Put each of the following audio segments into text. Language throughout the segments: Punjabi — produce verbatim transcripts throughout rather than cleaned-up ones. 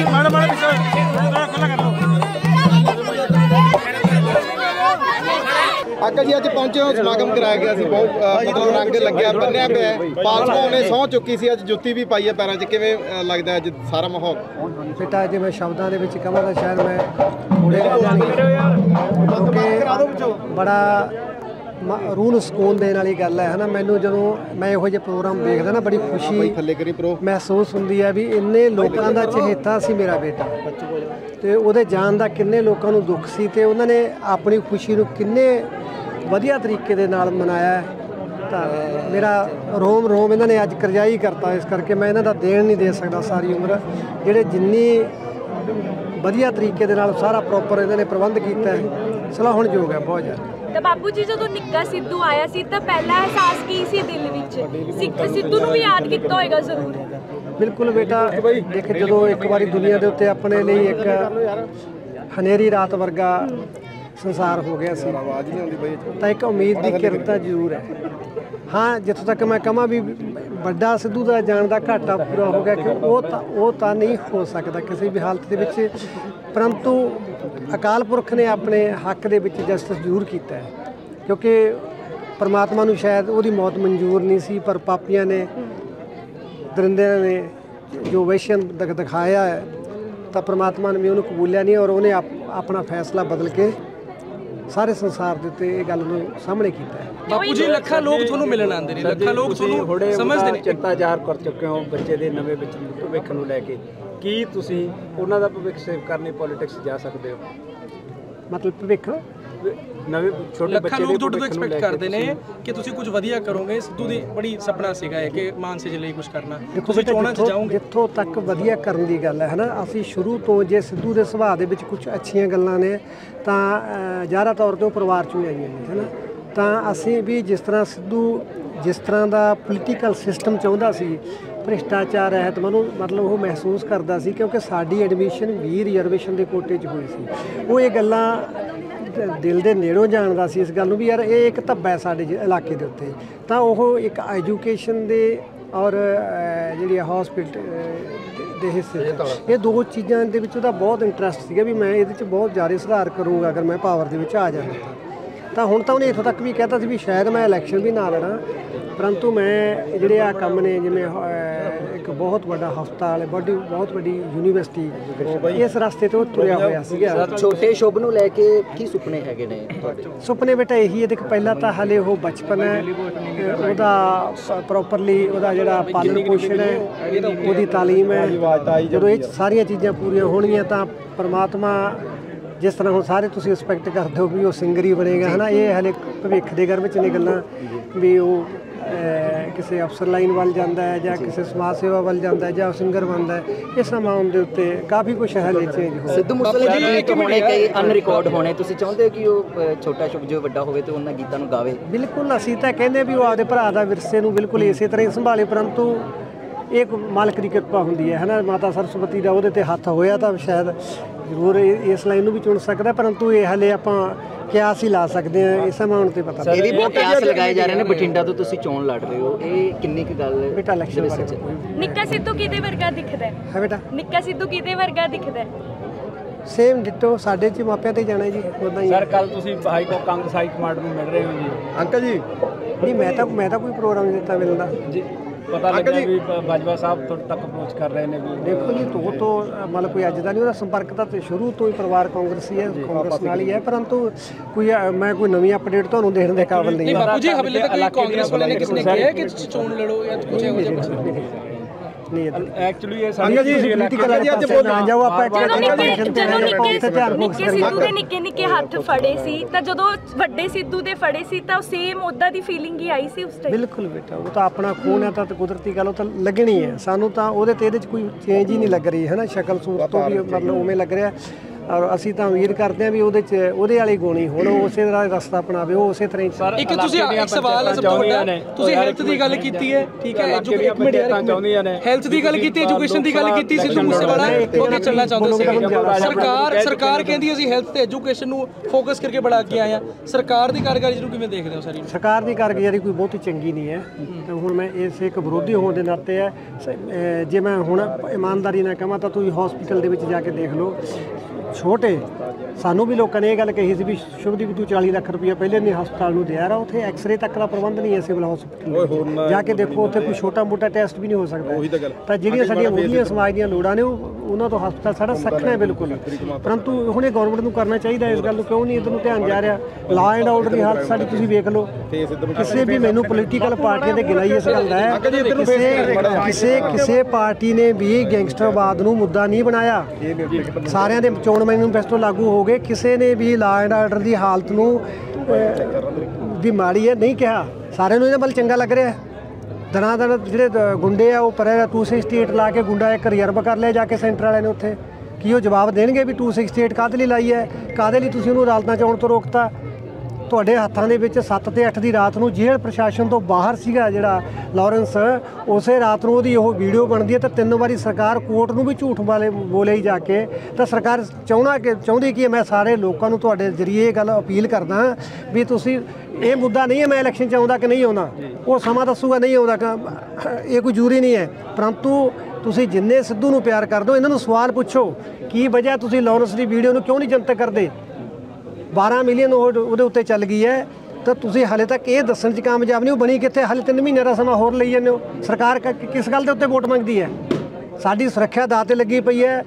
अंकल जी अज पहुंचे हो समागम कराया गया सी बहुत मतलब रंग लग्या बन्निया पे पालकों ने सौं चुकी सी अज जुत्ती भी पाई है पैरों च किवें लगदा अज सारा माहौल बेटा अज मैं शब्दां दे विच कहां तां शायद मैं थोड़े क्योंकि बड़ा रूह ਨੂੰ ਸਕੂਨ ਦੇਣ ਵਾਲੀ ਗੱਲ ਹੈ ਹਨਾ। ਮੈਨੂੰ ਜਦੋਂ ਮੈਂ ਇਹੋ ਜਿਹੇ ਪ੍ਰੋਗਰਾਮ ਦੇਖਦਾ ਨਾ ਬੜੀ ਖੁਸ਼ੀ ਮਹਿਸੂਸ ਹੁੰਦੀ ਹੈ ਵੀ ਇੰਨੇ ਲੋਕਾਂ ਦਾ ਚਹੇਤਾ ਸੀ ਮੇਰਾ ਬੇਟਾ ਤੇ ਉਹਦੇ ਜਾਣ ਦਾ ਕਿੰਨੇ ਲੋਕਾਂ ਨੂੰ ਦੁੱਖ ਸੀ ਤੇ ਉਹਨਾਂ ਨੇ ਆਪਣੀ ਖੁਸ਼ੀ ਨੂੰ ਕਿੰਨੇ ਵਧੀਆ ਤਰੀਕੇ ਦੇ ਨਾਲ ਮਨਾਇਆ। ਤਾਂ ਮੇਰਾ ਰੋਮ ਰੋਮ ਇਹਨਾਂ ਨੇ ਅੱਜ ਕਰਜਾਈ ਕਰਤਾ। ਇਸ ਕਰਕੇ ਮੈਂ ਇਹਨਾਂ ਦਾ ਦੇਣ ਨਹੀਂ ਦੇ ਸਕਦਾ ਸਾਰੀ ਉਮਰ ਜਿਹੜੇ ਜਿੰਨੀ ਵਧੀਆ ਤਰੀਕੇ ਦੇ ਨਾਲ ਸਾਰਾ ਪ੍ਰੋਪਰ ਇਹਨਾਂ ਨੇ ਪ੍ਰਬੰਧ ਕੀਤਾ ਹੈ ਸਲਾਹੁਣਯੋਗ ਹੈ ਬਹੁਤ ਜ਼ਿਆਦਾ। ਤਾਂ ਬਾਪੂ ਜੀ ਜਦੋਂ ਨਿੱਕਾ ਸਿੱਧੂ ਆਇਆ ਸੀ ਤਾਂ ਪਹਿਲਾ ਅਹਿਸਾਸ ਕੀ ਸੀ ਦਿਲ ਵਿੱਚ? ਸਿੱਖ ਸਿੱਧੂ ਨੂੰ ਵੀ ਯਾਦ ਕੀਤਾ ਹੋਏਗਾ ਜ਼ਰੂਰ। ਬਿਲਕੁਲ ਬੇਟਾ ਦੇਖ ਜਦੋਂ ਇੱਕ ਵਾਰੀ ਦੁਨੀਆ ਦੇ ਉੱਤੇ ਆਪਣੇ ਲਈ ਇੱਕ ਹਨੇਰੀ ਰਾਤ ਵਰਗਾ ਸੰਸਾਰ ਹੋ ਗਿਆ ਸੀ ਤਾਂ ਇੱਕ ਉਮੀਦ ਦੀ ਕਿਰਨ ਤਾਂ ਜ਼ਰੂਰ ਹੈ। ਹਾਂ ਜਿੱਥੋਂ ਤੱਕ ਮੈਂ ਕਹਾਂ ਵੀ ਵੱਡਾ ਸਿੱਧੂ ਦਾ ਜਾਣ ਦਾ ਘਾਟਾ ਪੂਰਾ ਹੋ ਗਿਆ ਕਿ ਉਹ ਤਾਂ ਉਹ ਤਾਂ ਨਹੀਂ ਹੋ ਸਕਦਾ ਕਿਸੇ ਵੀ ਹਾਲਤ ਦੇ ਵਿੱਚ, ਪਰੰਤੂ ਅਕਾਲ ਪੁਰਖ ਨੇ ਆਪਣੇ ਹੱਕ ਦੇ ਵਿੱਚ ਜਸਟਿਸ ਜ਼ਰੂਰ ਕੀਤਾ ਹੈ ਕਿਉਂਕਿ ਪਰਮਾਤਮਾ ਨੂੰ ਸ਼ਾਇਦ ਉਹਦੀ ਮੌਤ ਮਨਜ਼ੂਰ ਨਹੀਂ ਸੀ ਪਰ ਪਾਪੀਆਂ ਨੇ ਦਰਿੰਦਿਆਂ ਨੇ ਜੋ ਵੈਸ਼ਨ ਦਿਖ ਦਿਖਾਇਆ ਹੈ ਤਾਂ ਪਰਮਾਤਮਾ ਨੇ ਵੀ ਉਹਨੂੰ ਕਬੂਲਿਆ ਨਹੀਂ ਔਰ ਉਹਨੇ ਆਪਣਾ ਫੈਸਲਾ ਬਦਲ ਕੇ ਸਾਰੇ ਸੰਸਾਰ ਦੇ ਉੱਤੇ ਇਹ ਗੱਲ ਨੂੰ ਸਾਹਮਣੇ ਕੀਤਾ ਹੈ। ਬਾਪੂ ਜੀ ਲੱਖਾਂ ਲੋਕ ਤੁਹਾਨੂੰ ਮਿਲਣ ਆਉਂਦੇ ਨੇ, ਲੱਖਾਂ ਲੋਕ ਤੁਹਾਨੂੰ ਸਮਝਦੇ ਨੇ। ਚਿੰਤਾ ਜ਼ਾਹਰ ਕਰ ਚੁੱਕੇ ਹੋ ਬੱਚੇ ਦੇ ਨਵੇਂ ਵਿੱਚ ਭਵਿੱਖ ਨੂੰ ਲੈ ਕੇ, ਕੀ ਤੁਸੀਂ ਉਹਨਾਂ ਦਾ ਭਵਿੱਖ ਸੇਵ ਕਰਨੀ ਪੋਲੀਟਿਕਸ ਜਾ ਸਕਦੇ ਹੋ? ਮਤਲਬ ਭਵਿੱਖ ਨਵੇਂ ਛੋਟੇ ਬੱਚੇ ਦੇ ਲੋਕ ਤੁਹਾਡੇ ਤੋਂ ਐਕਸਪੈਕਟ ਕਰਦੇ ਨੇ ਕਿ ਤੁਸੀਂ ਕੁਝ ਵਧੀਆ ਕਰੋਗੇ। ਸਿੱਧੂ ਦੀ ਬੜੀ ਸੁਪਨਾ ਸੀਗਾ ਕਿ ਮਾਨਸੇ ਲਈ ਕੁਝ ਕਰਨਾ, ਤੁਸੀਂ ਚੋਣਾਂ 'ਚ ਜਾਓਗੇ। ਜਿੱਥੋਂ ਤੱਕ ਵਧੀਆ ਕਰਨ ਦੀ ਗੱਲ ਹੈ ਹੈ ਨਾ, ਅਸੀਂ ਸ਼ੁਰੂ ਤੋਂ ਜੇ ਸਿੱਧੂ ਦੇ ਸੁਭਾਅ ਦੇ ਵਿੱਚ ਕੁਝ ਅੱਛੀਆਂ ਗੱਲਾਂ ਨੇ ਤਾਂ ਜ਼ਿਆਦਾ ਤੌਰ 'ਤੇ ਉਹ ਪਰਿਵਾਰ 'ਚੋਂ ਆਈਆਂ ਨੇ ਹੈ ਨਾ। ਤਾਂ ਅਸੀਂ ਵੀ ਜਿਸ ਤਰ੍ਹਾਂ ਸਿੱਧੂ ਜਿਸ ਤਰ੍ਹਾਂ ਦਾ ਪੋਲੀਟੀਕਲ ਸਿਸਟਮ ਚਾਹੁੰਦਾ ਸੀ ਭ੍ਰਿਸ਼ਟਾਚਾਰ ਰਹਿਤ ਮਨੂੰ ਮਤਲਬ ਉਹ ਮਹਿਸੂਸ ਕਰਦਾ ਸੀ ਕਿਉਂਕਿ ਸਾਡੀ ਐਡਮਿਸ਼ਨ ਵੀਹ ਰਿਜ਼ਰਵੇਸ਼ਨ ਦੇ ਕੋਟੇ 'ਚ ਹੋਈ ਸੀ। ਉਹ ਇਹ ਗੱਲਾਂ ਦਿਲ ਦੇ ਨੇੜੋਂ ਜਾਣਦਾ ਸੀ ਇਸ ਗੱਲ ਨੂੰ ਵੀ ਯਾਰ ਇਹ ਇੱਕ ਧੱਬਾ ਹੈ ਸਾਡੇ ਇਲਾਕੇ ਦੇ ਉੱਤੇ। ਤਾਂ ਉਹ ਇੱਕ ਐਜੂਕੇਸ਼ਨ ਦੇ ਔਰ ਜਿਹੜੀ ਹੌਸਪੀਟਲ ਦੇ ਹਿੱਸੇ ਇਹ ਦੋ ਚੀਜ਼ਾਂ ਦੇ ਵਿੱਚ ਉਹਦਾ ਬਹੁਤ ਇੰਟਰਸਟ ਸੀਗਾ ਵੀ ਮੈਂ ਇਹਦੇ 'ਚ ਬਹੁਤ ਜ਼ਿਆਦਾ ਸੁਧਾਰ ਕਰੂੰਗਾ ਅਗਰ ਮੈਂ ਪਾਵਰ ਦੇ ਵਿੱਚ ਆ ਜਾਵਾਂ। ਤਾਂ ਹੁਣ ਤਾਂ ਉਹਨੇ ਇੱਥੋਂ ਤੱਕ ਵੀ ਕਹਿਤਾ ਸੀ ਵੀ ਸ਼ਾਇਦ ਮੈਂ ਇਲੈਕਸ਼ਨ ਵੀ ਨਾ ਲੜਾਂ ਪਰੰਤੂ ਮੈਂ ਜਿਹੜੇ ਆ ਕੰਮ ਨੇ ਜਿਵੇਂ ਇੱਕ ਬਹੁਤ ਵੱਡਾ ਹਸਪਤਾਲ ਬੜੀ ਬਹੁਤ ਵੱਡੀ ਯੂਨੀਵਰਸਿਟੀ ਇਸ ਰਸਤੇ ਤੋਂ ਤੁਰਿਆ ਹੋਇਆ ਸੀਗਾ। ਛੋਟੇ ਸ਼ੁਭ ਨੂੰ ਲੈ ਕੇ ਕੀ ਸੁਪਨੇ ਹੈਗੇ ਨੇ ਤੁਹਾਡੇ? ਸੁਪਨੇ ਬੇਟਾ ਇਹੀ ਹੈ ਦੇਖ ਪਹਿਲਾਂ ਤਾਂ ਹਾਲੇ ਉਹ ਬਚਪਨ ਹੈ ਉਹਦਾ ਪ੍ਰੋਪਰਲੀ ਉਹਦਾ ਜਿਹੜਾ ਪਾਲਣ ਪੋਸ਼ਣ ਹੈ ਉਹਦੀ ਤਾਲੀਮ ਹੈ। ਜਦੋਂ ਇਹ ਸਾਰੀਆਂ ਚੀਜ਼ਾਂ ਪੂਰੀਆਂ ਹੋਣਗੀਆਂ ਤਾਂ ਪਰਮਾਤਮਾ ਜਿਸ ਤਰ੍ਹਾਂ ਹੁਣ ਸਾਰੇ ਤੁਸੀਂ ਐਕਸਪੈਕਟ ਕਰਦੇ ਹੋ ਵੀ ਉਹ ਸਿੰਗਰ ਹੀ ਬਣੇਗਾ ਹੈ ਨਾ। ਇਹ ਹਾਲੇ ਭਵਿੱਖ ਦੇ ਘਰ ਵਿੱਚ ਨੇ ਗੱਲਾਂ ਵੀ ਉਹ ਕਿਸੇ ਅਫਸਰ ਲਾਈਨ ਵੱਲ ਜਾਂਦਾ ਹੈ ਜਾਂ ਕਿਸੇ ਸਮਾਜ ਸੇਵਾ ਵੱਲ ਜਾਂਦਾ ਹੈ ਜਾਂ ਸਿੰਗਰ ਬਣਦਾ ਹੈ। ਇਸ ਨਾਮ ਦੇ ਉੱਤੇ ਕਾਫੀ ਕੁਛ ਹਾਲੇ ਚੇਂਜ ਹੋ। ਸਿੱਧੂ ਮੂਸੇਵਾਲੇ ਦੇ ਗੀਤ ਹੋਣੇ ਕਈ ਅਨਰਿਕਾਰਡ ਹੋਣੇ, ਤੁਸੀਂ ਚਾਹੁੰਦੇ ਹੋ ਕਿ ਉਹ ਛੋਟਾ ਸ਼ੁਭ ਜੋ ਵੱਡਾ ਹੋਵੇ ਤੇ ਉਹਨਾਂ ਗੀਤਾਂ ਨੂੰ ਗਾਵੇ? ਬਿਲਕੁਲ ਅਸੀਂ ਤਾਂ ਕਹਿੰਦੇ ਵੀ ਉਹ ਆਪਦੇ ਭਰਾ ਦਾ ਵਿਰਸੇ ਨੂੰ ਬਿਲਕੁਲ ਇਸੇ ਤਰ੍ਹਾਂ ਹੀ ਸੰਭਾਲੇ ਪਰੰਤੂ ਇਹ ਮਾਲਕ ਦੀ ਕਿਰਪਾ ਹੁੰਦੀ ਹੈ ਹੈ ਨਾ। ਮਾਤਾ ਸਰਸਵਤੀ ਦਾ ਉਹਦੇ 'ਤੇ ਹੱਥ ਹੋਇਆ ਤਾਂ ਸ਼ਾਇਦ ਜ਼ਰੂਰ ਇਸ ਲਾਈਨ ਨੂੰ ਵੀ ਚੁਣ ਸਕਦਾ ਪਰੰਤੂ ਇਹ ਹਾਲੇ ਆਪਾਂ ਕਿਆਸ ਹੀ ਲਾ ਸਕਦੇ ਹਾਂ ਇਸ ਅਮਾਊਂਟ 'ਤੇ ਪਤਾ। ਇਹ ਵੀ ਬਹੁਤ ਕਿਆਸ ਲਗਾਏ ਜਾ ਰਹੇ ਨੇ ਬਠਿੰਡਾ ਤੋਂ ਤੁਸੀਂ ਚੋਣ ਲੜ ਰਹੇ ਹੋ, ਇਹ ਕਿੰਨੀ ਕੁ ਗੱਲ ਹੈ ਬੇਟਾ ਇਲੈਕਸ਼ਨ ਵਿੱਚ? ਨਿੱਕਾ ਸਿੱਧੂ ਕਿਹਦੇ ਵਰਗਾ ਦਿਖਦਾ ਹੈ ਬੇਟਾ? ਨਿੱਕਾ ਸਿੱਧੂ ਕਿਹਦੇ ਵਰਗਾ ਦਿਖਦਾ ਹੈ? ਸੇਮ ਡਿਟੋ ਸਾਡੇ 'ਚ ਮਾਪਿਆਂ 'ਤੇ ਜਾਣਾ ਜੀ ਉੱਦਾਂ ਹੀ। ਸਰ ਕੱਲ ਤੁਸੀਂ high court Congress high command ਨੂੰ ਮਿਲ ਰਹੇ ਹੋ ਜੀ? ਅੰਕਲ ਜੀ ਨਹੀਂ ਮੈਂ ਤਾਂ ਮੈਂ ਤਾਂ ਕੋਈ ਪ੍ਰੋਗਰਾਮ ਨਹੀਂ ਦਿੱਤਾ ਮਿਲਦਾ ਜੀ। ਪਤਾ ਲੱਗਿਆ ਵੀ ਬਾਜਵਾ ਸਾਹਿਬ ਤੁਹਾਡੇ ਤੱਕ ਅਪਰੋਚ ਕਰ ਰਹੇ ਨੇ ਵੀ? ਦੇਖੋ ਜੀ ਤੋਂ ਤੋਂ ਮਤਲਬ ਕੋਈ ਅੱਜ ਦਾ ਨਹੀਂ ਉਹਦਾ ਸੰਪਰਕ ਤਾਂ ਸ਼ੁਰੂ ਤੋਂ ਹੀ ਪਰਿਵਾਰ ਕਾਂਗਰਸੀ ਹੈ ਕਾਂਗਰਸ ਨਾਲ ਹੀ ਹੈ ਪਰੰਤੂ ਕੋਈ ਮੈਂ ਕੋਈ ਨਵੀਂ ਅਪਡੇਟ ਤੁਹਾਨੂੰ ਦੇਣ ਦੇ ਕਾਬਿਲ ਨਹੀਂ। ਬਾਪੂ ਜੀ ਹਵੇਲੇ ਤੱਕ ਕਾਂਗਰਸ ਵਾਲਿਆਂ ਨੇ ਕਿਸ ਨੇ ਕਿਹਾ ਕਿ ਚੋਣ ਲੜੋ ਜਾਂ ਕੁਝ ਇਹੋ ਜਿਹਾ ਕੁਝ ਨਹੀਂ ਐਕਚੁਅਲੀ ਇਹ ਅੰਕਲ ਜੀ ਪੋਲੀਟੀਕਲ ਜੀ ਅੱਜ ਬੋਲ ਨਾ ਜਾਓ ਆਪਾਂ ਜਦੋਂ ਨਿੱਕੇ ਸਿੱਧੂ ਦੇ ਨਿੱਕੇ ਨਿੱਕੇ ਹੱਥ ਫੜੇ ਸੀ ਤਾਂ ਜਦੋਂ ਵੱਡੇ ਸਿੱਧੂ ਦੇ ਫੜੇ ਸੀ ਤਾਂ ਸੇਮ ਉਦਾਂ ਦੀ ਫੀਲਿੰਗ ਹੀ ਆਈ ਸੀ ਉਸ ਟਾਈਮ? ਬਿਲਕੁਲ ਬੇਟਾ ਉਹ ਤਾਂ ਆਪਣਾ ਖੂਨ ਹੈ ਤਾਂ ਕੁਦਰਤੀ ਗੱਲ ਉਹ ਤਾਂ ਲੱਗਣੀ ਹੈ। ਸਾਨੂੰ ਤਾਂ ਉਹਦੇ ਤੇ ਇਹਦੇ 'ਚ ਕੋਈ ਚੇਂਜ ਹੀ ਨਹੀਂ ਲੱਗ ਰਹੀ ਹੈ ਨਾ। ਸ਼ਕਲ ਸੂਰਤ ਤੋਂ ਵੀ ਮਤਲਬ ਉਵੇਂ ਲੱਗ ਰਿਹਾ ਔਰ ਅਸੀਂ ਤਾਂ ਉਮੀਦ ਕਰਦੇ ਹਾਂ ਵੀ ਉਹਦੇ 'ਚ ਉਹਦੇ ਵਾਲੇ ਗੁਣ ਹੀ ਹੁਣ ਉਸੇ ਤਰ੍ਹਾਂ ਰਸਤਾ ਅਪਣਾਵੇ, ਉਹ ਉਸੇ ਤਰ੍ਹਾਂ ਹੀ। ਇੱਕ ਤੁਸੀਂ ਇੱਕ ਸਵਾਲ ਹੈ ਸਭ ਤੋਂ ਵੱਡਾ, ਤੁਸੀਂ ਹੈਲਥ ਦੀ ਗੱਲ ਕੀਤੀ ਹੈ, ਠੀਕ ਹੈ, ਇੱਕ ਮਿੰਟ ਯਾਰ, ਹੈਲਥ ਦੀ ਗੱਲ ਕੀਤੀ, ਐਜੂਕੇਸ਼ਨ ਦੀ ਗੱਲ ਕੀਤੀ, ਸਿੱਧੂ ਮੂਸੇਵਾਲਾ ਉਹਦੇ ਚੱਲਣਾ ਚਾਹੁੰਦੇ ਸੀ। ਸਰਕਾਰ ਸਰਕਾਰ ਕਹਿੰਦੀ ਅਸੀਂ ਹੈਲਥ ਤੇ ਐਜੂਕੇਸ਼ਨ ਨੂੰ ਫੋਕਸ ਕਰਕੇ ਬੜਾ ਅੱਗੇ ਆਏ ਆ, ਸਰਕਾਰ ਦੀ ਕਾਰਗੁਜ਼ਾਰੀ ਨੂੰ ਕਿਵੇਂ ਦੇਖਦੇ ਹੋ ਸਾਰੀ? ਸਰਕਾਰ ਦੀ ਕਾਰਗੁਜ਼ਾਰੀ ਕੋਈ ਬਹੁਤੀ ਚੰਗੀ ਨਹੀਂ ਹੈ ਤੇ ਹੁਣ ਮੈਂ ਇਸ ਇੱਕ ਵਿਰੋਧੀ ਹੋਣ ਦੇ ਨਾਤੇ ਹੈ, ਜੇ ਮੈਂ ਹੁਣ ਇਮਾਨਦਾਰੀ ਨਾਲ ਕਹਾਂ ਤਾਂ ਤੁਸੀਂ ਹਸਪੀਟਲ ਦੇ ਵਿੱਚ ਜਾ ਕੇ ਦੇਖ ਲਓ, ਛੋਟੇ ਸਾਨੂੰ ਵੀ ਲੋਕਾਂ ਨੇ ਇਹ ਗੱਲ ਕਹੀ ਸੀ ਵੀ ਸ਼ੁਭਦੀਪ ਤੂੰ ਚਾਲੀ ਲੱਖ ਰੁਪਇਆ ਪਹਿਲੇ ਨਹੀਂ ਹਸਪਤਾਲ ਨੂੰ ਦਿਆ ਰਾ, ਉੱਥੇ ਐਕਸਰੇ ਤੱਕ ਦਾ ਪ੍ਰਬੰਧ ਨਹੀਂ ਹੈ ਸਿਵਲ ਹਸਪਤਾਲ, ਜਾ ਕੇ ਦੇਖੋ ਉੱਥੇ ਕੋਈ ਛੋਟਾ ਮੋਟਾ ਟੈਸਟ ਵੀ ਨਹੀਂ ਹੋ ਸਕਦਾ। ਤਾਂ ਜਿਹੜੀਆਂ ਸਾਡੀਆਂ ਮੂਲੀਆਂ ਸਮਾਜ ਦੀਆਂ ਲੋੜਾਂ ਨੇ ਉਹ ਉਹਨਾਂ ਤੋਂ ਹਸਪਤਾਲ ਸਾਡਾ ਸੱਖਣਾ ਹੈ ਬਿਲਕੁਲ, ਪਰੰਤੂ ਹੁਣ ਇਹ ਗਵਰਨਮੈਂਟ ਨੂੰ ਕਰਨਾ ਚਾਹੀਦਾ ਇਸ ਗੱਲ ਨੂੰ, ਕਿਉਂ ਨਹੀਂ ਇੱਧਰ ਨੂੰ ਧਿਆਨ ਜਾ ਰਿਹਾ? ਲਾ ਐਂਡ ਆਰਡਰ ਦੀ ਹਾਲਤ ਸਾਡੀ ਤੁਸੀਂ ਵੇਖ ਲਓ, ਕਿਸੇ ਵੀ ਮੈਨੂੰ ਪੋਲੀਟੀਕਲ ਪਾਰਟੀਆਂ ਦੇ ਗਿਲਾਈ ਇਸ ਗੱਲ ਦਾ ਹੈ, ਕਿਸੇ ਕਿਸੇ ਕਿਸੇ ਪਾਰਟੀ ਨੇ ਵੀ ਗੈਂਗਸਟਰਵਾਦ ਨੂੰ ਮੁੱਦਾ ਨਹੀਂ ਬਣਾਇਆ, ਸਾਰਿਆਂ ਦੇ ਚੋਣ ਮੈਨੀਫੈਸਟੋ ਲਾਗੂ ਹੋ ਗਏ, ਕਿਸੇ ਨੇ ਵੀ ਲਾ ਐਂਡ ਆਰਡਰ ਦੀ ਹਾਲਤ ਨੂੰ ਵੀ ਮਾੜੀ ਹੈ ਨਹੀਂ ਕਿਹਾ, ਸਾਰਿਆਂ ਨੂੰ ਇਹਦੇ ਵੱਲ ਚੰਗਾ ਲੱਗ ਰਿਹਾ। ਦਿਨਾਂ ਦਿਨ ਜਿਹੜੇ ਗੁੰਡੇ ਆ ਉਹ ਪਰ ਟੂ ਸਿਕਸਟੀ ਏਟ ਲਾ ਕੇ ਗੁੰਡਾ ਇੱਕ ਰਿਜ਼ਰਵ ਕਰ ਲਿਆ ਜਾ ਕੇ ਸੈਂਟਰ ਵਾਲਿਆਂ ਨੇ ਉੱਥੇ, ਕੀ ਉਹ ਜਵਾਬ ਦੇਣਗੇ ਵੀ ਟੂ ਸਿਕਸਟੀ ਏਟ ਕਾਹਦੇ ਲਈ ਲਾਈ ਹੈ, ਕਾਹਦੇ ਲਈ ਤੁਸੀਂ ਉਹਨੂੰ ਅਦਾਲਤਾਂ 'ਚ ਆਉਣ ਤੋਂ ਰੋਕਤਾ? ਤੁਹਾਡੇ ਹੱਥਾਂ ਦੇ ਵਿੱਚ ਸੱਤ ਤੇ ਅੱਠ ਦੀ ਰਾਤ ਨੂੰ ਜੇਲ੍ਹ ਪ੍ਰਸ਼ਾਸਨ ਤੋਂ ਬਾਹਰ ਸੀਗਾ ਜਿਹੜਾ ਲਾਰੈਂਸ, ਉਸੇ ਰਾਤ ਨੂੰ ਉਹਦੀ ਉਹ ਵੀਡੀਓ ਬਣਦੀ ਹੈ ਤਾਂ ਤਿੰਨ ਵਾਰੀ ਸਰਕਾਰ ਕੋਰਟ ਨੂੰ ਵੀ ਝੂਠ ਵਾਲੇ ਬੋਲੇ ਹੀ ਜਾ ਕੇ। ਤਾਂ ਸਰਕਾਰ ਚਾਹੁੰਦਾ ਕਿ ਚਾਹੁੰਦੀ ਕਿ ਮੈਂ ਸਾਰੇ ਲੋਕਾਂ ਨੂੰ ਤੁਹਾਡੇ ਜ਼ਰੀਏ ਇਹ ਗੱਲ ਅਪੀਲ ਕਰਦਾ ਵੀ ਤੁਸੀਂ ਇਹ ਮੁੱਦਾ ਨਹੀਂ ਹੈ ਮੈਂ ਇਲੈਕਸ਼ਨ 'ਚ ਆਉਂਦਾ ਕਿ ਨਹੀਂ ਆਉਂਦਾ, ਉਹ ਸਮਾਂ ਦੱਸੂਗਾ ਨਹੀਂ ਆਉਂਦਾ, ਇਹ ਕੋਈ ਜ਼ਰੂਰੀ ਨਹੀਂ ਹੈ, ਪਰੰਤੂ ਤੁਸੀਂ ਜਿੰਨੇ ਸਿੱਧੂ ਨੂੰ ਪਿਆਰ ਕਰਦੇ ਹੋ ਇਹਨਾਂ ਨੂੰ ਸਵਾਲ ਪੁੱਛੋ ਕੀ ਵਜ੍ਹਾ ਤੁਸੀਂ ਲਾਰੈਂਸ ਦੀ ਵੀਡੀਓ ਨੂੰ ਕਿਉਂ ਨਹੀਂ ਜਨਤਕ ਕਰਦੇ? ਬਾਰਾਂ ਮਿਲੀਅਨ ਉਹਦੇ ਉੱਤੇ ਚੱਲ ਗਈ ਹੈ ਤਾਂ ਤੁਸੀਂ ਹਾਲੇ ਤੱਕ ਇਹ ਦੱਸਣ 'ਚ ਕਾਮਯਾਬ ਨਹੀਂ, ਉਹ ਬਣੀ ਕਿੱਥੇ? ਹਾਲੇ ਤਿੰਨ ਮਹੀਨੇ ਦਾ ਸਮਾਂ ਹੋਰ ਲਈ ਜਾਂਦੇ ਹੋ। ਸਰਕਾਰ ਕਿਸ ਗੱਲ ਦੇ ਉੱਤੇ ਵੋਟ ਮੰਗਦੀ ਹੈ? ਸਾਡੀ ਸੁਰੱਖਿਆ ਦਾਅ 'ਤੇ ਲੱਗੀ ਪਈ ਹੈ,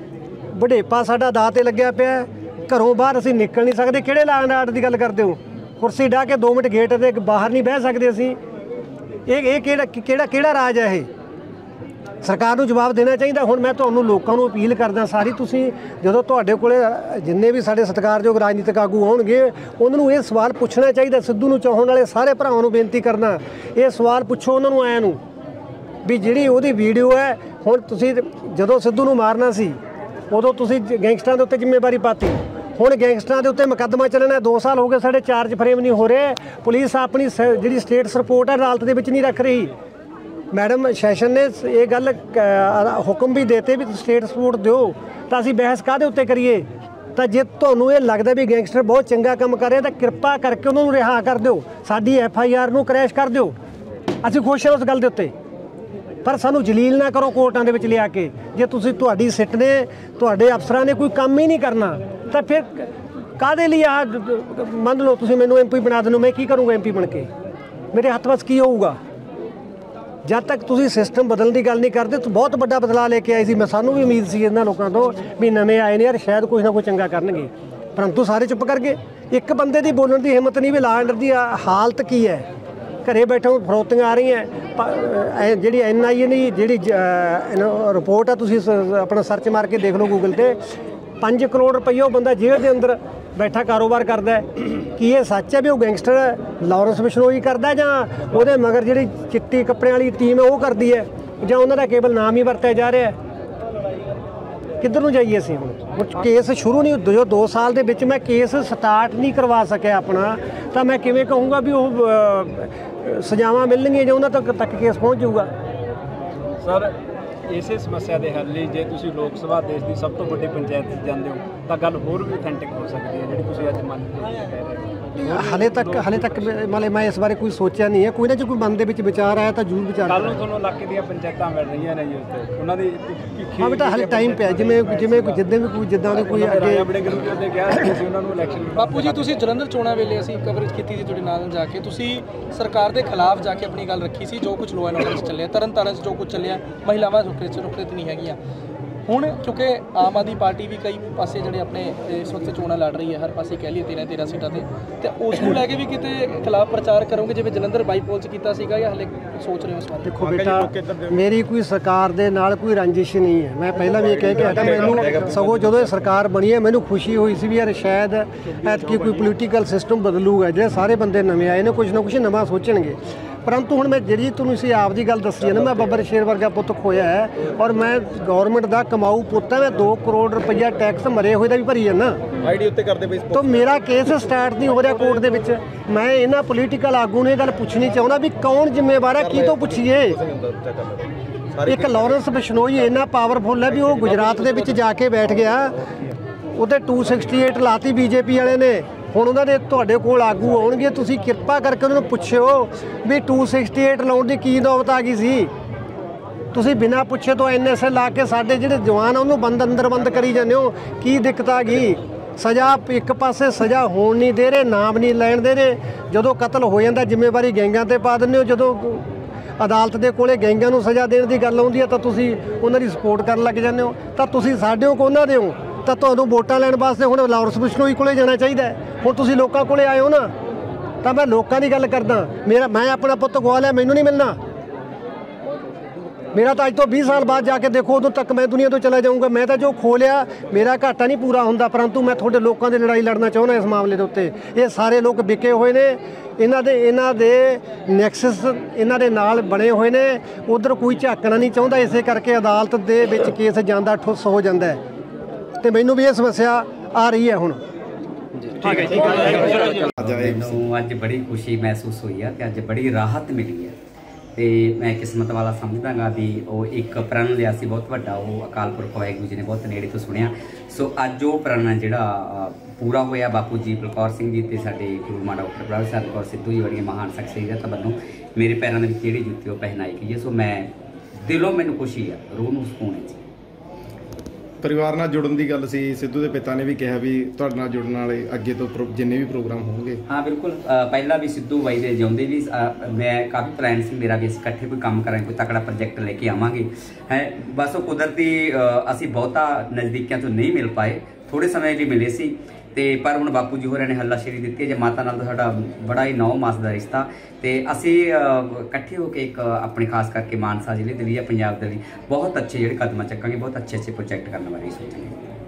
ਵਡੇਪਾ ਸਾਡਾ ਦਾਅ 'ਤੇ ਲੱਗਿਆ ਪਿਆ, ਘਰੋਂ ਬਾਹਰ ਅਸੀਂ ਨਿਕਲ ਨਹੀਂ ਸਕਦੇ। ਕਿਹੜੇ ਲਾ ਐਂਡ ਆਰਡਰ ਦੀ ਗੱਲ ਕਰਦੇ ਹੋ? ਕੁਰਸੀ ਢਾਹ ਕੇ ਦੋ ਮਿੰਟ ਗੇਟ ਦੇ ਬਾਹਰ ਨਹੀਂ ਬਹਿ ਸਕਦੇ ਅਸੀਂ। ਇਹ ਇਹ ਕਿਹੜਾ ਕਿਹੜਾ ਕਿਹੜਾ ਰਾਜ ਹੈ ਇਹ? ਸਰਕਾਰ ਨੂੰ ਜਵਾਬ ਦੇਣਾ ਚਾਹੀਦਾ। ਹੁਣ ਮੈਂ ਤੁਹਾਨੂੰ ਲੋਕਾਂ ਨੂੰ ਅਪੀਲ ਕਰਦਾ ਸਾਰੀ, ਤੁਸੀਂ ਜਦੋਂ ਤੁਹਾਡੇ ਕੋਲੇ ਜਿੰਨੇ ਵੀ ਸਾਡੇ ਸਤਿਕਾਰਯੋਗ ਰਾਜਨੀਤਿਕ ਆਗੂ ਆਉਣਗੇ ਉਹਨਾਂ ਨੂੰ ਇਹ ਸਵਾਲ ਪੁੱਛਣਾ ਚਾਹੀਦਾ। ਸਿੱਧੂ ਨੂੰ ਚਾਹਣ ਵਾਲੇ ਸਾਰੇ ਭਰਾਵਾਂ ਨੂੰ ਬੇਨਤੀ ਕਰਨਾ, ਇਹ ਸਵਾਲ ਪੁੱਛੋ ਉਹਨਾਂ ਨੂੰ ਆਇਆਂ ਨੂੰ ਵੀ ਜਿਹੜੀ ਉਹਦੀ ਵੀਡੀਓ ਹੈ, ਹੁਣ ਤੁਸੀਂ ਜਦੋਂ ਸਿੱਧੂ ਨੂੰ ਮਾਰਨਾ ਸੀ ਉਦੋਂ ਤੁਸੀਂ ਗੈਂਗਸਟਰਾਂ ਦੇ ਉੱਤੇ ਜ਼ਿੰਮੇਵਾਰੀ ਪਾਤੀ, ਹੁਣ ਗੈਂਗਸਟਰਾਂ ਦੇ ਉੱਤੇ ਮੁਕੱਦਮਾ ਚੱਲਣਾ, ਦੋ ਸਾਲ ਹੋ ਗਏ ਸਾਡੇ ਚਾਰਜ ਫਰੇਮ ਨਹੀਂ ਹੋ ਰਹੇ, ਪੁਲਿਸ ਆਪਣੀ ਜਿਹੜੀ ਸਟੇਟਸ ਰਿਪੋਰਟ ਹੈ ਅਦਾਲਤ ਦੇ ਵਿੱਚ ਨਹੀਂ ਰੱਖ ਰਹੀ। ਮੈਡਮ ਸੈਸ਼ਨ ਨੇ ਇਹ ਗੱਲ ਹੁਕਮ ਵੀ ਦੇਤੇ ਵੀ ਸਟੇਟ ਸਪੋਰਟ ਦਿਓ, ਤਾਂ ਅਸੀਂ ਬਹਿਸ ਕਾਹਦੇ ਉੱਤੇ ਕਰੀਏ? ਤਾਂ ਜੇ ਤੁਹਾਨੂੰ ਇਹ ਲੱਗਦਾ ਵੀ ਗੈਂਗਸਟਰ ਬਹੁਤ ਚੰਗਾ ਕੰਮ ਕਰ ਰਿਹਾ ਤਾਂ ਕਿਰਪਾ ਕਰਕੇ ਉਹਨਾਂ ਨੂੰ ਰਿਹਾ ਕਰ ਦਿਓ, ਸਾਡੀ ਐਫ ਆਈ ਆਰ ਨੂੰ ਕਰੈਸ਼ ਕਰ ਦਿਓ, ਅਸੀਂ ਖੁਸ਼ ਹਾਂ ਉਸ ਗੱਲ ਦੇ ਉੱਤੇ, ਪਰ ਸਾਨੂੰ ਜਲੀਲ ਨਾ ਕਰੋ ਕੋਰਟਾਂ ਦੇ ਵਿੱਚ ਲਿਆ ਕੇ। ਜੇ ਤੁਸੀਂ ਤੁਹਾਡੀ ਸਿੱਟ ਨੇ ਤੁਹਾਡੇ ਅਫਸਰਾਂ ਨੇ ਕੋਈ ਕੰਮ ਹੀ ਨਹੀਂ ਕਰਨਾ ਤਾਂ ਫਿਰ ਕਾਹਦੇ ਲਈ ਆਹ ਮੰਨ ਲਓ ਤੁਸੀਂ ਮੈਨੂੰ ਐਮ ਪੀ ਬਣਾ ਦਿੰਦੇ ਹੋ, ਮੈਂ ਕੀ ਕਰੂੰਗਾ ਐਮ ਪੀ ਬਣ ਕੇ? ਮੇਰੇ ਹੱਥ ਵੱਸ ਕੀ ਹੋਊਗਾ? ਜਦ ਤੱਕ ਤੁਸੀਂ ਸਿਸਟਮ ਬਦਲਣ ਦੀ ਗੱਲ ਨਹੀਂ ਕਰਦੇ ਤਾਂ ਬਹੁਤ ਵੱਡਾ ਬਦਲਾਅ ਲੈ ਕੇ ਆਏ ਸੀ। ਮੈਂ ਸਾਨੂੰ ਵੀ ਉਮੀਦ ਸੀ ਇਹਨਾਂ ਲੋਕਾਂ ਤੋਂ ਵੀ ਨਵੇਂ ਆਏ ਨੇ ਯਾਰ ਸ਼ਾਇਦ ਕੁਛ ਨਾ ਕੁਛ ਚੰਗਾ ਕਰਨਗੇ, ਪਰੰਤੂ ਸਾਰੇ ਚੁੱਪ ਕਰ ਗਏ। ਇੱਕ ਬੰਦੇ ਦੀ ਬੋਲਣ ਦੀ ਹਿੰਮਤ ਨਹੀਂ ਵੀ ਲਾ ਐਂਡ ਦੀ ਹਾਲਤ ਕੀ ਹੈ। ਘਰੇ ਬੈਠੇ ਫਰੋਤੀਆਂ ਆ ਰਹੀਆਂ, ਜਿਹੜੀ ਐਨ ਆਈ ਏ ਦੀ ਜਿਹੜੀ ਰਿਪੋਰਟ ਆ ਤੁਸੀਂ ਆਪਣਾ ਸਰਚ ਮਾਰ ਕੇ ਦੇਖ ਲਓ ਗੂਗਲ 'ਤੇ, ਪੰਜ ਕਰੋੜ ਰੁਪਈਆ ਉਹ ਬੰਦਾ ਜੇਲ੍ਹ ਦੇ ਅੰਦਰ ਬੈਠਾ ਕਾਰੋਬਾਰ ਕਰਦਾ ਹੈ। ਕੀ ਇਹ ਸੱਚ ਹੈ ਵੀ ਉਹ ਗੈਂਗਸਟਰ ਲਾਰੈਂਸ ਬਿਸ਼ਨੋਈ ਕਰਦਾ ਜਾਂ ਉਹਦੇ ਮਗਰ ਜਿਹੜੀ ਚਿੱਟੀ ਕੱਪੜਿਆਂ ਵਾਲੀ ਟੀਮ ਹੈ ਉਹ ਕਰਦੀ ਹੈ, ਜਾਂ ਉਹਨਾਂ ਦਾ ਕੇਵਲ ਨਾਮ ਹੀ ਵਰਤਿਆ ਜਾ ਰਿਹਾ? ਕਿੱਧਰ ਨੂੰ ਜਾਈਏ ਅਸੀਂ? ਹੁਣ ਕੇਸ ਸ਼ੁਰੂ ਨਹੀਂ, ਜੋ ਦੋ ਸਾਲ ਦੇ ਵਿੱਚ ਮੈਂ ਕੇਸ ਸਟਾਰਟ ਨਹੀਂ ਕਰਵਾ ਸਕਿਆ ਆਪਣਾ, ਤਾਂ ਮੈਂ ਕਿਵੇਂ ਕਹੂੰਗਾ ਵੀ ਉਹ ਸਜ਼ਾਵਾਂ ਮਿਲਣਗੀਆਂ ਜਾਂ ਉਹਨਾਂ ਤੱਕ ਤੱਕ ਕੇਸ ਪਹੁੰਚ ਜਾਊਗਾ? ਸਰ ਇਸੇ ਸਮੱਸਿਆ ਦੇ ਹੱਲ ਲਈ ਜੇ ਤੁਸੀਂ ਲੋਕ ਸਭਾ ਦੇਸ਼ ਦੀ ਸਭ ਤੋਂ ਵੱਡੀ ਪੰਚਾਇਤ 'ਚ ਜਾਂਦੇ ਹੋ ਤਾਂ ਗੱਲ ਹੋਰ ਵੀ ਅਥੈਂਟਿਕ ਹੋ ਸਕਦੀ ਹੈ, ਜਿਹੜੀ ਤੁਸੀਂ ਅੱਜ ਮੰਨ ਕੇ ਕਹਿ ਰਹੇ ਹੋ। ਹਾਲੇ ਤੱਕ ਹਾਲੇ ਤੱਕ ਮਤਲਬ ਮੈਂ ਇਸ ਬਾਰੇ ਕੋਈ ਸੋਚਿਆ ਨਹੀਂ ਹੈ, ਕੋਈ ਨਾ ਜੇ ਕੋਈ ਮਨ ਦੇ ਵਿੱਚ ਵਿਚਾਰ ਆਇਆ ਤਾਂ ਜ਼ਰੂਰ ਵਿਚਾਰ। ਕੱਲ੍ਹ ਨੂੰ ਤੁਹਾਨੂੰ ਇਲਾਕੇ ਦੀਆਂ ਪੰਚਾਇਤਾਂ ਮਿਲ ਰਹੀਆਂ ਨੇ ਜੀ ਉੱਥੇ, ਉਹਨਾਂ ਦੀ ਹਾਂ ਬੇਟਾ ਹਾਲੇ ਟਾਈਮ ਪਿਆ, ਜਿਵੇਂ ਜਿਵੇਂ ਜਿੱਦਾਂ ਵੀ ਕੋਈ ਜਿੱਦਾਂ ਦੇ ਕੋਈ ਅੱਗੇ ਆਪਣੇ ਗਰੁੱਪ ਦੇ ਕਿਹਾ ਸੀ ਉਹਨਾਂ ਨੂੰ ਇਲੈਕਸ਼ਨ। ਬਾਪੂ ਜੀ ਤੁਸੀਂ ਜਲੰਧਰ ਚੋਣਾਂ ਵੇਲੇ ਅਸੀਂ ਕਵਰੇਜ ਕੀਤੀ ਸੀ ਤੁਹਾਡੇ ਨਾਲ ਜਾ ਕੇ, ਤੁਸੀਂ ਸਰਕਾਰ ਦੇ ਖਿਲਾਫ ਜਾ ਕੇ ਆਪਣੀ ਗੱਲ ਰੱਖੀ ਸੀ, ਜੋ ਕੁਝ ਲੋਅ ਐਂਡ ਆਰਡਰ 'ਚ ਚੱਲਿਆ, ਤਰਨ ਤਾਰਨ 'ਚ ਜੋ ਕੁਝ ਚੱਲਿਆ, ਮਹਿਲਾਵਾਂ ਰੁਕਰੇ 'ਚ ਰੁਕਰੇ 'ਤੇ ਨਹੀਂ ਹੈਗੀਆਂ। ਹੁਣ ਕਿਉਂਕਿ ਆਮ ਆਦਮੀ ਪਾਰਟੀ ਵੀ ਕਈ ਪਾਸੇ ਜਿਹੜੇ ਆਪਣੇ ਇਸ ਵਕਤ ਚੋਣਾਂ ਲੜ ਰਹੀ ਹੈ, ਹਰ ਪਾਸੇ ਕਹਿ ਲਈਏ ਤੇਰਾਂ ਤੇਰਾਂ ਸੀਟਾਂ 'ਤੇ, ਅਤੇ ਉਸ ਨੂੰ ਲੈ ਕੇ ਵੀ ਕਿਤੇ ਖਿਲਾਫ ਪ੍ਰਚਾਰ ਕਰੋਗੇ ਜਿਵੇਂ ਜਲੰਧਰ ਬਾਈਪੋਲ 'ਚ ਕੀਤਾ ਸੀਗਾ, ਜਾਂ ਹਾਲੇ ਸੋਚ ਰਹੇ ਹੋ ਇਸ ਬਾਰੇ? ਦੇਖੋ ਬੇਟਾ ਮੇਰੀ ਕੋਈ ਸਰਕਾਰ ਦੇ ਨਾਲ ਕੋਈ ਰੰਜਿਸ਼ ਨਹੀਂ ਹੈ, ਮੈਂ ਪਹਿਲਾਂ ਵੀ ਇਹ ਕਹਿ ਕੇ ਹਟਾ, ਮੈਨੂੰ ਸਗੋਂ ਜਦੋਂ ਇਹ ਸਰਕਾਰ ਬਣੀ ਹੈ ਮੈਨੂੰ ਖੁਸ਼ੀ ਹੋਈ ਸੀ ਵੀ ਯਾਰ ਸ਼ਾਇਦ ਐਤਕੀ ਕੋਈ ਪੋਲੀਟੀਕਲ ਸਿਸਟਮ ਬਦਲੂਗਾ, ਜਿਹੜੇ ਸਾਰੇ ਬੰਦੇ ਨਵੇਂ ਆਏ ਨੇ ਕੁਛ ਨਾ ਕੁਛ ਨਵਾਂ ਸੋਚਣਗੇ। परंतु हुण मैं जी तुहानूं सी आप दी गल दसी है ना, मैं बब्बर शेर वर्गा पुੱਤ खोया है और मैं गौरमेंट का कमाऊ पुੱਤ है, मैं दो करोड़ रुपया टैक्स मरे हुए का भी भरी जाना ਆਈਡੀ ਉੱਤੇ ਕਰਦੇ ਪਏ तो मेरा केस स्टार्ट नहीं हो रहा कोर्ट दे विच। मैं इन्हां पोलीटिकल आगू ने गल पुछनी चाहुंदा भी कौन जिम्मेवार है, की तो पुछिए। एक लॉरेंस बिश्नोई इन्ना पावरफुल है भी वो गुजरात दे विच जाके बैठ गया, उत्ते टू सिक्सटी एट लाती बीजेपी वाले ने। ਹੁਣ ਉਹਨਾਂ ਦੇ ਤੁਹਾਡੇ ਕੋਲ ਆਗੂ ਆਉਣਗੇ, ਤੁਸੀਂ ਕਿਰਪਾ ਕਰਕੇ ਉਹਨਾਂ ਨੂੰ ਪੁੱਛਿਓ ਵੀ टू सिक्सटी एट ਲਾਉਣ ਦੀ ਕੀ ਨੌਬਤ ਆ ਗਈ ਸੀ। ਤੁਸੀਂ ਬਿਨਾਂ ਪੁੱਛੇ ਤੋਂ ਐਨ ਐਸ ਏ ਲਾ ਕੇ ਸਾਡੇ ਜਿਹੜੇ ਜਵਾਨ ਆ ਉਹਨੂੰ ਬੰਦ ਅੰਦਰ ਬੰਦ ਕਰੀ ਜਾਂਦੇ ਹੋ, ਕੀ ਦਿੱਕਤ ਆ ਗਈ? ਸਜ਼ਾ ਇੱਕ ਪਾਸੇ ਸਜ਼ਾ ਹੋਣ ਨਹੀਂ ਦੇ ਰਹੇ, ਨਾਮ ਨਹੀਂ ਲੈਣ ਦੇ ਰਹੇ। ਜਦੋਂ ਕਤਲ ਹੋ ਜਾਂਦਾ ਜ਼ਿੰਮੇਵਾਰੀ ਗੈਂਗਾਂ ਤੇ ਪਾ ਦਿੰਦੇ ਹੋ, ਜਦੋਂ ਅਦਾਲਤ ਦੇ ਕੋਲੇ ਗੈਂਗਾਂ ਨੂੰ ਸਜ਼ਾ ਦੇਣ ਦੀ ਗੱਲ ਆਉਂਦੀ ਹੈ ਤਾਂ ਤੁਸੀਂ ਉਹਨਾਂ ਦੀ ਸਪੋਰਟ ਕਰਨ ਲੱਗ ਜਾਂਦੇ ਹੋ। ਤਾਂ ਤੁਸੀਂ ਸਾਡੇ ਹੋ ਕੋਨਾਂ ਦੇ ਹੋ, ਤਾਂ ਤੁਹਾਨੂੰ ਵੋਟਾਂ ਲੈਣ ਵਾਸਤੇ ਹੁਣ ਲਾਰੈਂਸ ਬਿਸ਼ਨੋਈ ਕੋਲੇ ਜਾਣਾ ਚਾਹੀਦਾ ਹੈ। ਹੁਣ ਤੁਸੀਂ ਲੋਕਾਂ ਕੋਲੇ ਆਏ ਹੋ ਨਾ, ਤਾਂ ਮੈਂ ਲੋਕਾਂ ਦੀ ਗੱਲ ਕਰਦਾ। ਮੇਰਾ ਮੈਂ ਆਪਣਾ ਪੁੱਤ ਗਵਾ ਲਿਆ, ਮੈਨੂੰ ਨਹੀਂ ਮਿਲਣਾ। ਮੇਰਾ ਤਾਂ ਅੱਜ ਤੋਂ बीस ਸਾਲ ਬਾਅਦ ਜਾ ਕੇ ਦੇਖੋ, ਉਦੋਂ ਤੱਕ ਮੈਂ ਦੁਨੀਆ ਤੋਂ ਚਲਾ ਜਾਊਂਗਾ। ਮੈਂ ਤਾਂ ਜੋ ਖੋ ਲਿਆ ਮੇਰਾ ਘਾਟਾ ਨਹੀਂ ਪੂਰਾ ਹੁੰਦਾ, ਪਰੰਤੂ ਮੈਂ ਤੁਹਾਡੇ ਲੋਕਾਂ ਦੀ ਲੜਾਈ ਲੜਨਾ ਚਾਹੁੰਦਾ ਇਸ ਮਾਮਲੇ ਦੇ ਉੱਤੇ। ਇਹ ਸਾਰੇ ਲੋਕ ਵਿਕੇ ਹੋਏ ਨੇ, ਇਹਨਾਂ ਦੇ ਇਹਨਾਂ ਦੇ ਨੈਕਸਸ ਇਹਨਾਂ ਦੇ ਨਾਲ ਬਣੇ ਹੋਏ ਨੇ, ਉਧਰ ਕੋਈ ਝਾਕਣਾ ਨਹੀਂ ਚਾਹੁੰਦਾ। ਇਸੇ ਕਰਕੇ ਅਦਾਲਤ ਦੇ ਵਿੱਚ ਕੇਸ ਜਾਂਦਾ ਠੁੱਸ ਹੋ ਜਾਂਦਾ ਹੈ, ਤੇ ਮੈਨੂੰ ਵੀ ਇਹ ਸਮੱਸਿਆ ਆ ਰਹੀ ਹੈ ਹੁਣ। ठीक है ठीक है ਮੈਨੂੰ ਅੱਜ ਬੜੀ ਖੁਸ਼ੀ ਮਹਿਸੂਸ ਹੋਈ ਆ ਕਿ ਅੱਜ ਬੜੀ ਰਾਹਤ ਮਿਲੀ ਹੈ, ਤੇ ਮੈਂ ਕਿਸਮਤ ਵਾਲਾ ਸਮਝਦਾਗਾ ਵੀ ਉਹ ਇੱਕ ਪ੍ਰਣ ਲਿਆ ਸੀ ਬਹੁਤ ਵੱਡਾ, ਉਹ ਅਕਾਲ ਪੁਰਖ ਵਾਹਿਗੁਰੂ ਜੀ ਨੇ ਬਹੁਤ ਨੇੜੇ ਤੋਂ ਸੁਣਿਆ। ਸੋ ਅੱਜ ਉਹ ਪ੍ਰਣ ਜਿਹੜਾ ਪੂਰਾ ਹੋਇਆ, ਬਾਪੂ ਜੀ ਬਲਕੌਰ ਸਿੰਘ ਜੀ ਤੇ ਸਾਡੇ ਗੁਰੂ ਮਾਂ ਡਾਕਟਰ ਪ੍ਰਭਾਤ ਸਿੰਘ ਕੌਰ ਸਿੱਧੂ ਜੀ ਵਰਗੀਆਂ ਮਹਾਨ ਸ਼ਖਸੀਅਤਾਂ ਵੱਲੋਂ ਮੇਰੇ ਪੈਰਾਂ ਦੇ ਵਿੱਚ ਜਿਹੜੀ ਜੁੱਤੀ ਉਹ ਪਹਿਨਾਈ ਗਈ ਹੈ। ਸੋ ਮੈਂ ਦਿਲੋਂ ਮੈਨੂੰ ਖੁਸ਼ੀ ਆ, ਰੂਹ ਨੂੰ ਸਕੂਨ ਹੈ ਜੀ। ਪਰਿਵਾਰ ਨਾਲ ਜੁੜਨ ਦੀ ਗੱਲ ਸੀ, ਸਿੱਧੂ ਦੇ ਪਿਤਾ ਨੇ ਵੀ ਕਿਹਾ ਵੀ ਤੁਹਾਡੇ ਨਾਲ ਜੁੜਨ ਵਾਲੇ ਅੱਗੇ ਤੋਂ ਪ੍ਰੋ- ਜਿੰਨੇ ਵੀ ਪ੍ਰੋਗਰਾਮ ਹੋਣਗੇ। ਹਾਂ ਬਿਲਕੁਲ, ਅ, ਪਹਿਲਾਂ ਵੀ ਸਿੱਧੂ ਬਾਈ ਦੇ ਜਿਉਂਦੇ ਵੀ ਅ, ਮੈਂ ਕਾਫੀ ਪਲਾਨ ਸੀ ਮੇਰਾ ਵੀ ਅਸੀਂ ਇਕੱਠੇ ਕੋਈ ਕੰਮ ਕਰਾਂਗੇ, ਕੋਈ ਤਕੜਾ ਪ੍ਰੋਜੈਕਟ ਲੈ ਕੇ ਆਵਾਂਗੇ ਹੈ। ਬਸ ਉਹ ਕੁਦਰਤੀ ਅ, ਅਸੀਂ ਬਹੁਤਾ ਨਜ਼ਦੀਕਿਆਂ ਤੋਂ ਨਹੀਂ ਮਿਲ ਪਾਏ, ਥੋੜੇ ਸਮੇਂ ਲਈ ਮਿਲੇ ਸੀ। ਤੇ ਪਰ ਹੁਣ ਬਾਪੂ ਜੀ ਹੋਰਾਂ ਨੇ ਹੱਲਾਸ਼ੇਰੀ ਦਿੱਤੀ ਹੈ ਜੇ ਮਾਤਾ ਨਾਲ ਤਾਂ ਸਾਡਾ ਬੜਾ ਹੀ ਨੌ ਮਾਸ ਦਾ ਰਿਸ਼ਤਾ, ਤੇ ਅਸੀਂ ਇਕੱਠੇ ਹੋ ਕੇ ਇੱਕ ਆਪਣੇ ਖਾਸ ਕਰਕੇ ਮਾਨਸਾ ਜ਼ਿਲ੍ਹੇ ਦੇ ਲਈ ਜਾਂ ਪੰਜਾਬ ਦੇ ਲਈ ਬਹੁਤ ਅੱਛੇ ਜਿਹੜੇ ਕਦਮ ਚੱਕਾਂਗੇ, ਬਹੁਤ ਅੱਛੇ ਅੱਛੇ ਪ੍ਰੋਜੈਕਟ ਕਰਨ ਬਾਰੇ ਸੋਚਾਂਗੇ।